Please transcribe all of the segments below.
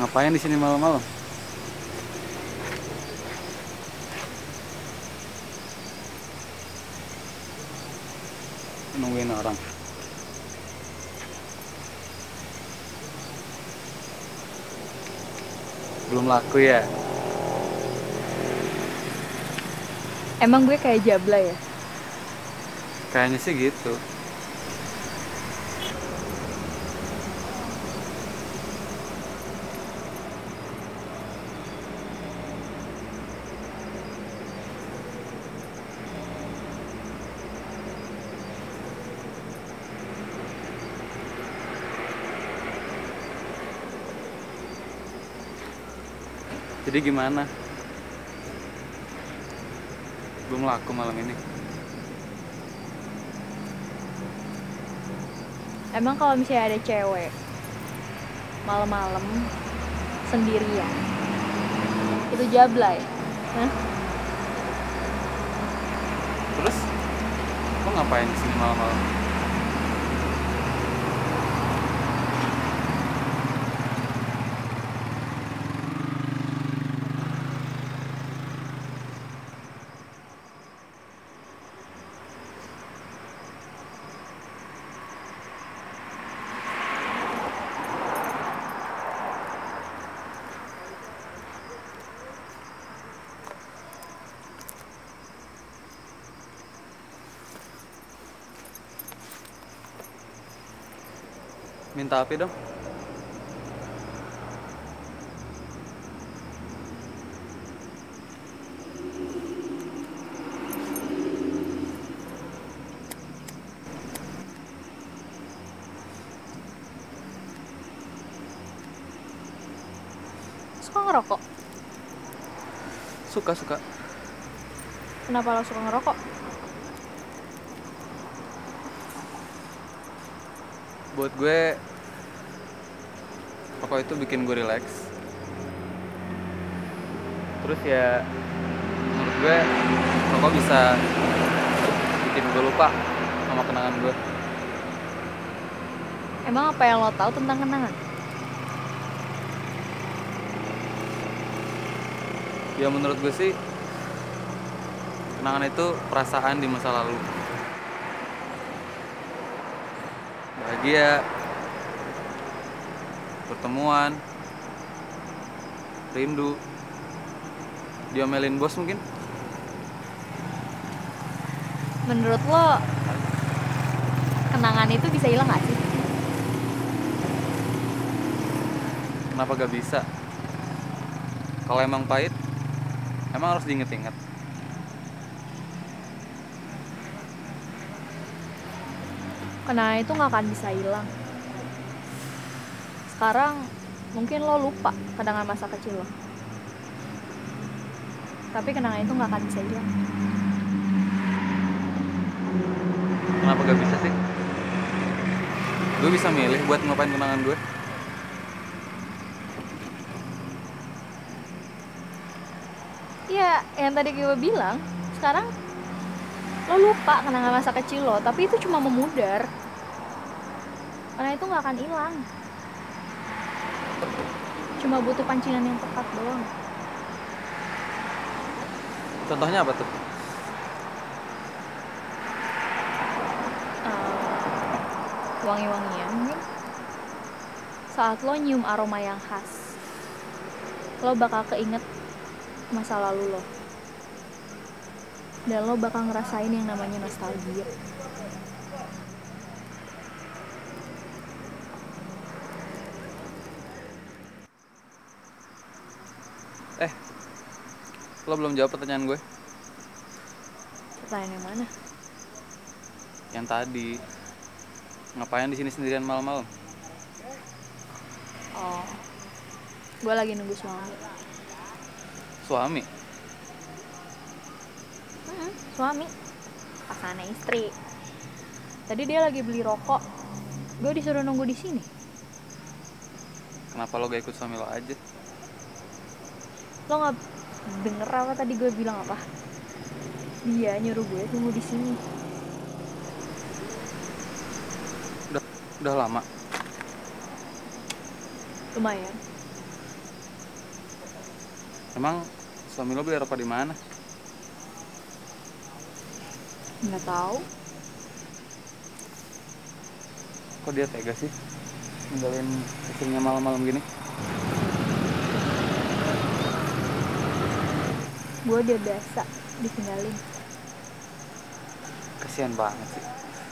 Ngapain di sini malam-malam? Nungguin orang. Belum laku ya? Emang gue kayak Jabla ya? Kayaknya sih gitu. Jadi gimana? Belum laku malam ini. Emang kalau misalnya ada cewek malam-malam sendirian, itu Jabla ya? Hah? Terus lo ngapain di sini malam-malam? Minta api dong. Suka ngerokok? Suka-suka. Kenapa lo suka ngerokok? Buat gue, rokok itu bikin gue relax. Terus ya, menurut gue, rokok bisa bikin gue lupa sama kenangan gue. Emang apa yang lo tahu tentang kenangan? Ya menurut gue sih, kenangan itu perasaan di masa lalu. Bahagia, pertemuan, rindu, diomelin bos mungkin. Menurut lo, kenangan itu bisa hilang gak sih? Kenapa gak bisa? Kalau emang pahit, emang harus diinget-inget. Kenangan itu gak akan bisa hilang. Sekarang mungkin lo lupa kenangan masa kecil lo. Tapi kenangan itu gak akan bisa hilang. Kenapa gak bisa sih? Gue bisa milih buat ngelupain kenangan gue. Iya, yang tadi gue bilang, sekarang lo lupa kenangan masa kecil lo, tapi itu cuma memudar. Karena itu gak akan hilang. Cuma butuh pancingan yang tepat doang. Contohnya apa tuh? Wangi-wangian mungkin. Saat lo nyium aroma yang khas, lo bakal keinget masa lalu lo. Dan lo bakal ngerasain yang namanya nostalgia. Eh, lo belum jawab pertanyaan gue. Pertanyaan yang mana? Yang tadi, ngapain di sini sendirian malam-malam? Oh, gue lagi nunggu suami. Suami? Suami, pasangan istri. Tadi dia lagi beli rokok. Gue disuruh nunggu di sini. Kenapa lo gak ikut suami lo aja? Lo nggak denger apa tadi gue bilang apa? Dia nyuruh gue tunggu di sini. Udah, udah lama. Lumayan. Emang suami lo beli rokok di mana? Nggak tahu. Kok dia tega sih ninggalin istrinya malam-malam gini? Gue udah biasa ditinggalin. Kasian banget sih.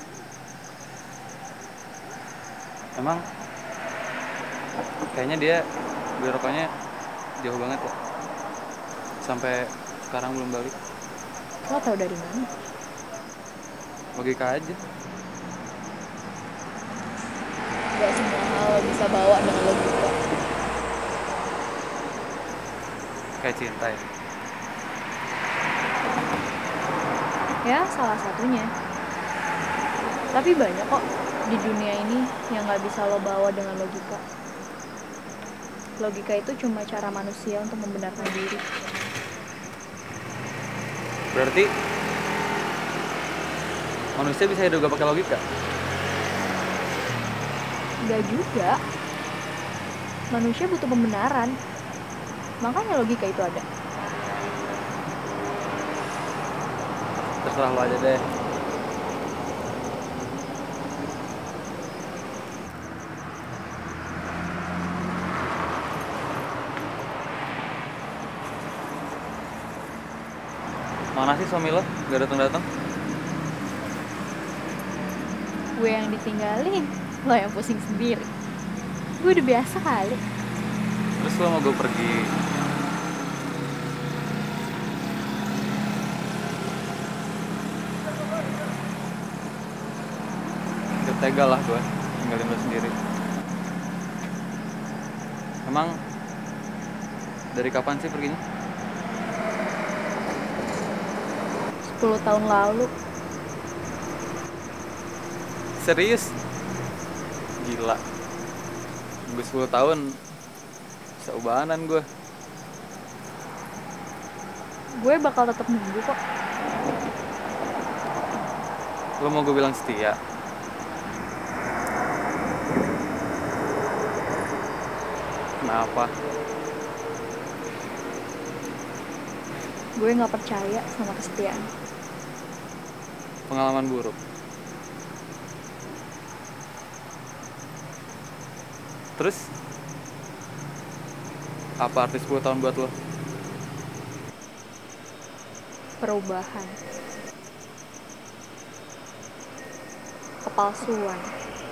Emang kayaknya dia beli rokoknya jauh banget ya. Sampai sekarang belum balik. Lo tau dari mana? Logika aja. Gak semua hal lo bisa bawa dengan logika. Kayak cinta ya. Ya, salah satunya. Tapi banyak kok di dunia ini yang gak bisa lo bawa dengan logika. Logika itu cuma cara manusia untuk membenarkan diri. Berarti manusia bisa hidup gak pakai logika? Gak juga. Manusia butuh pembenaran. Makanya logika itu ada. Terserah lo aja deh. Mana sih suami lo? Gak datang-datang? Gue yang ditinggalin, lo yang pusing sendiri. Gue udah biasa kali. Terus lo mau gue pergi? Gak tega lah gue tinggalin lo sendiri. Emang dari kapan sih perginya? 10 tahun lalu. Serius? Gila. Gue 10 tahun seubahanan gue. Gue bakal tetap nunggu kok. Lo mau gue bilang setia? Kenapa? Gue gak percaya sama kesetiaan. Pengalaman buruk. Terus apa arti 10 tahun buat lo? Perubahan. Kepalsuan.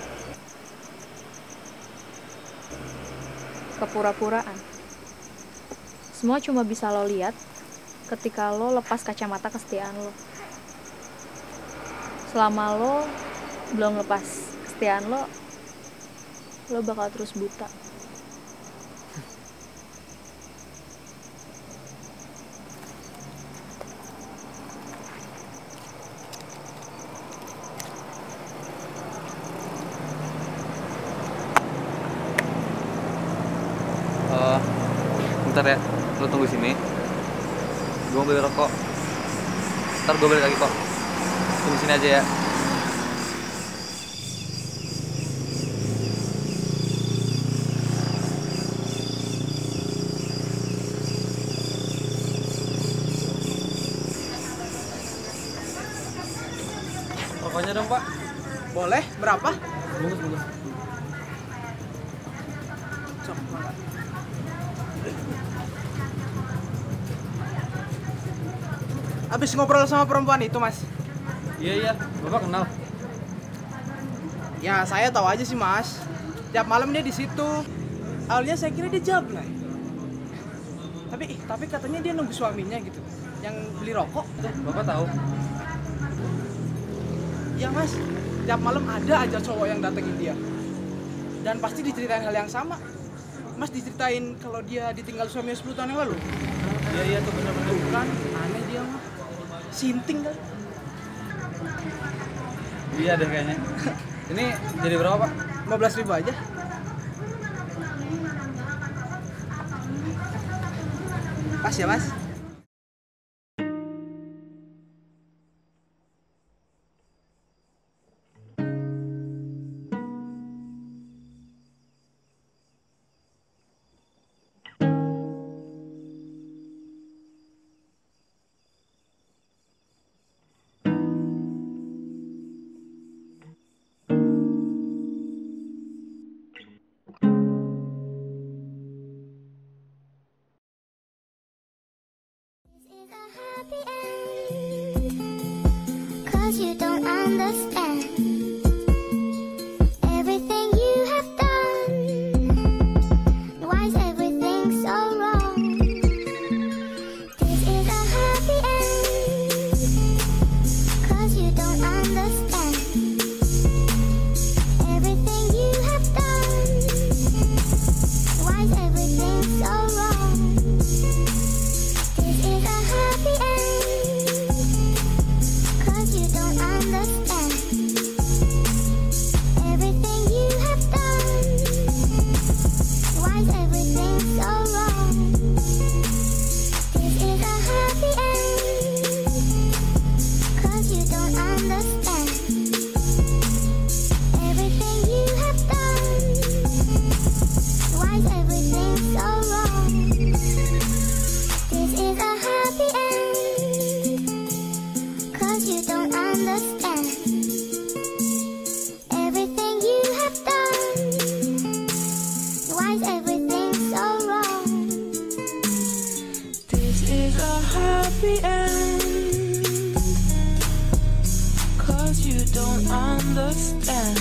Kepura-puraan. Semua cuma bisa lo lihat ketika lo lepas kacamata kesetiaan lo. Selama lo belum lepas kesetiaan lo bakal terus buta. Bentar ya, lo tunggu sini. Gue mau beli rokok. Ntar gue balik lagi kok. Tunggu sini aja ya. Rokoknya dong pak. Boleh, berapa? Bungkus. Sok, Pak. Habis ngobrol sama perempuan itu, Mas? Iya, bapak kenal. Ya, saya tahu aja sih, Mas. Tiap malam dia di situ. Awalnya saya kira dia jablay. Tapi katanya dia nunggu suaminya gitu. Yang beli rokok. Bapak tahu? Ya, Mas. Tiap malam ada aja cowok yang datengin dia. Dan pasti diceritain hal yang sama. Mas diceritain kalau dia ditinggal suaminya 10 tahun yang lalu. Iya tuh bener-bener. Bukan, aneh dia mah. Sinting kali. Iya deh kayaknya. Ini jadi berapa pak? 15.000 aja. Pas ya, Mas? understand everything you have done. Why is everything so wrong? This is a happy end, 'cause you don't understand everything you have done. Why is everything so wrong? This is a happy end, 'cause you don't understand everything you have done. Why is everything so wrong? This is a happy end, 'cause you don't understand everything you have done. Why is everything so wrong? This is a happy end, 'cause you don't understand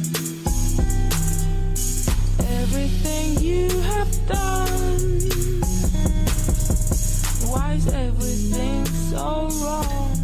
everything you have done. Why is everything so wrong?